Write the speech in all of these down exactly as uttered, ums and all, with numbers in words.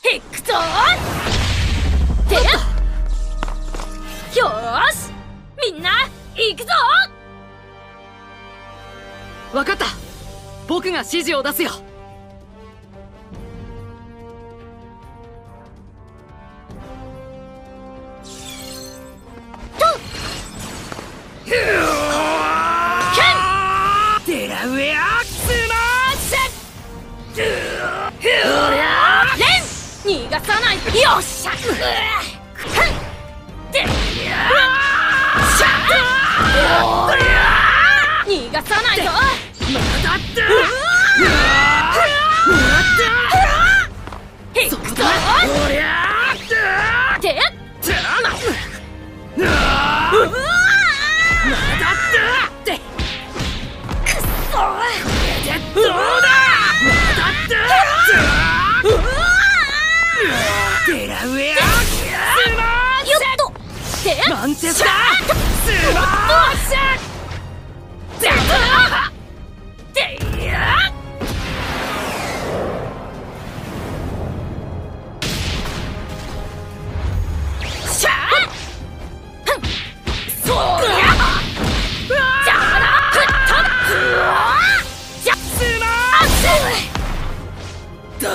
引くぞてやよーしみんな行くぞ。 分かった、僕が指示を出すよ。 デラウェアスマッシュ。 おりゃーレン逃がさない。よっしゃでやしゃおりゃ逃がさないぞ。 まだってもらって引くぞおりゃーてやうわーまだってくっそどうだまだってデラウェアスマッシよっとてやュマンチェスタースマッシュてやしゃあふんそうやじゃあなふっとうわじゃスマあっだ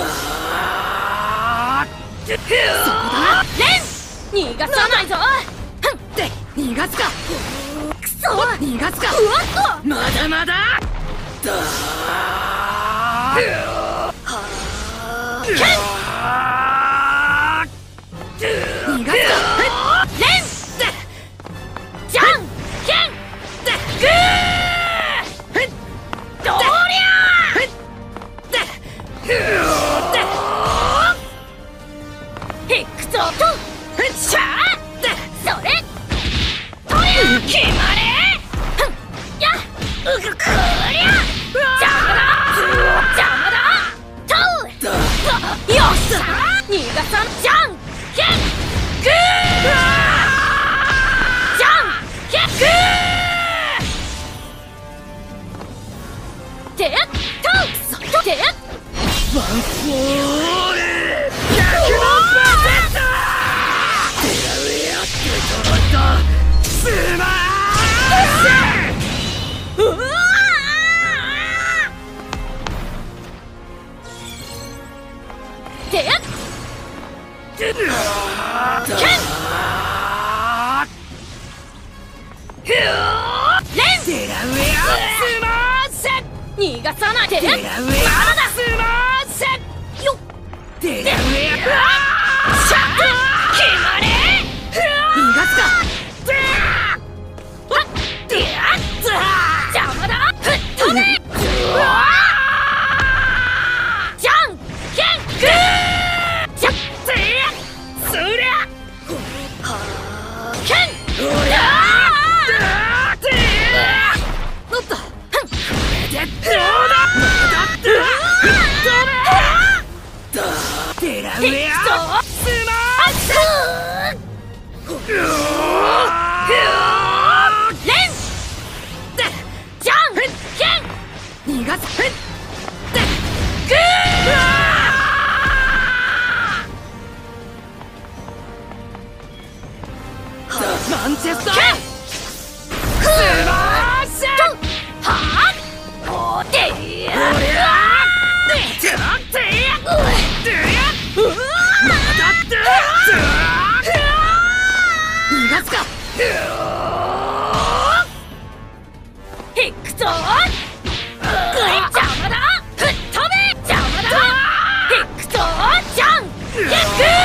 ーそこだレン逃がさないぞ。ふんって逃がすかくそ逃がすかうわっとまだまだだー逃がすかレンじゃんけんグーどりゃ引くぞとしゃあそれとりゃ決まれふんやうくくりゃ邪魔だ邪魔だとうよっしゃ逃がさんじゃんけんグーじゃんけんグーてやっとそてやっワンフォールひゃくのパーセントデラウェアってとろっとスマッシュうわーてやっけんレンデラウェアスマッシュ逃がさないてやっデラウェアスマッシュよっデラウェアしゃあ決まれ逃がすかてやっ邪魔だ吹っ飛べうわーじゃんけんグーじゃってやそりゃけんおりゃあーっておっとでどうだまだって吹っ飛べだデラウェアスマッシュうわレンじゃんけん逃がすグーマンチェスターけんスマッシュはあおてやおりゃーちょっとやでやうわまだって逃がすか引くぞぐい邪魔だ吹っ飛べ邪魔だ引くぞじゃんけん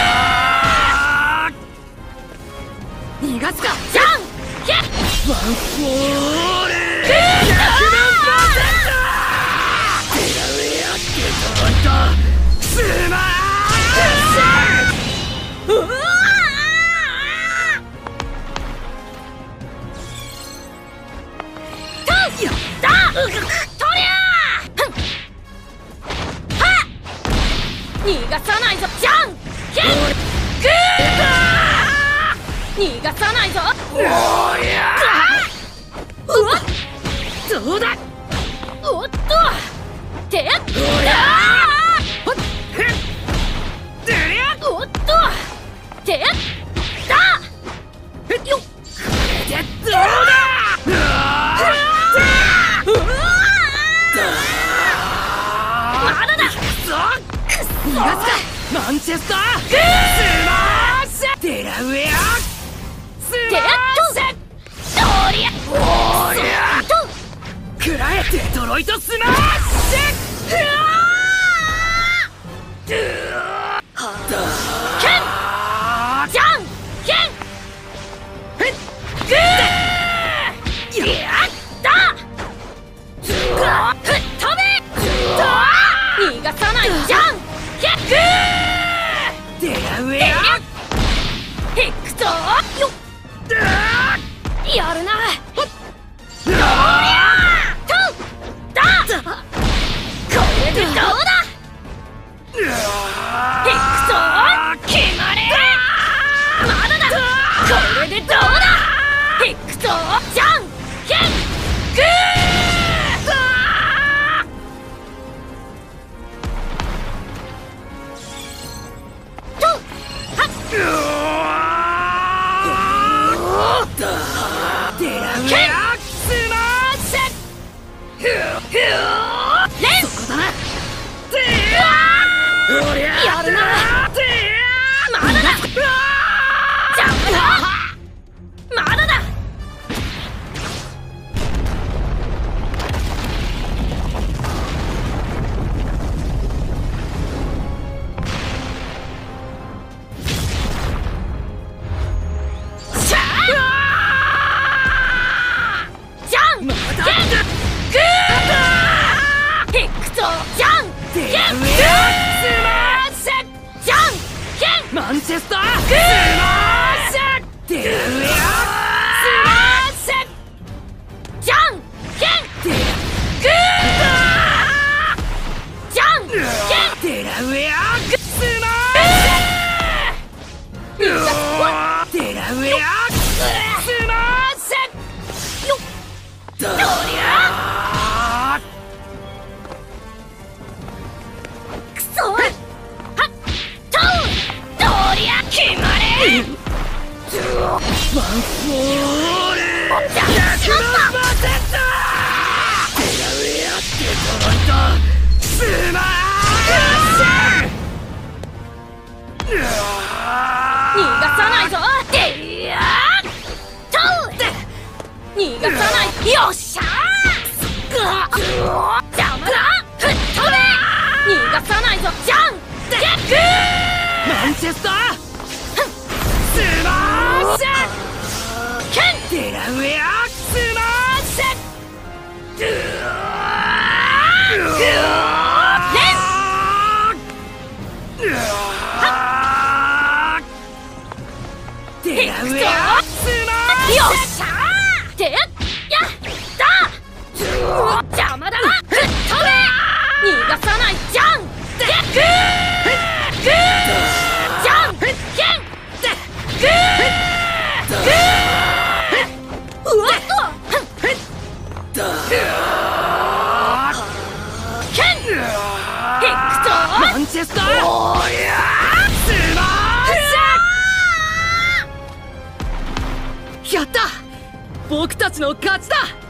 グー逃がすかじゃんけんワンフォールグーひゃくまんパーセントデラウェアってとろっとスマッシュうわーとやったうぐくとりゃーふんはっ逃がさないぞじゃんけんグー逃がさないぞおりゃうわっどうだおっとてやっおりゃあーでや逃がすか。マンチェスタースマッシュ、デラウェアスマッシュ、 ドリアおりゃと食らえデトロイトスマッシュ。うわーケンじゃんけんふっぐーやったふっ飛べ逃がさないじゃんけんぐーデラウェアヘックトよやるなほっどりゃとだこれでどうだヘックト決まれまだだこれでどうだヘックトじゃんけんグーとはっデラウェアスマッシュ。 レンそこだな。 やるなまだだ邪魔だまだだシャーじゃんけんグーヘックトじゃんけんグーマンチェスタースマッシュ、デラウェアスマッシュじゃんけんグーじゃんけんデラウェアスマッシュ、デラウェアスマッシュよっどりゃくそはっとどりゃ決まれワンフォールじゃあしまったマテッタデラウェアデトロイトスマッシュ。 逃がさないぞでやーと逃がさないよっしゃー邪魔だ吹っ飛べ逃がさないぞじゃんけんグーマンチェスタースマッシュ、 ケンデラウェアスマッシュ、ドゥーレンデラウェアスマッシュ。 よっしゃーでやった邪魔だ吹っ飛べ逃がさないじゃんけんグーグーじゃんけんグーグーうわっとケンヘックトマンチェスターおりゃスマッシュ。やった、僕たちの勝ちだ。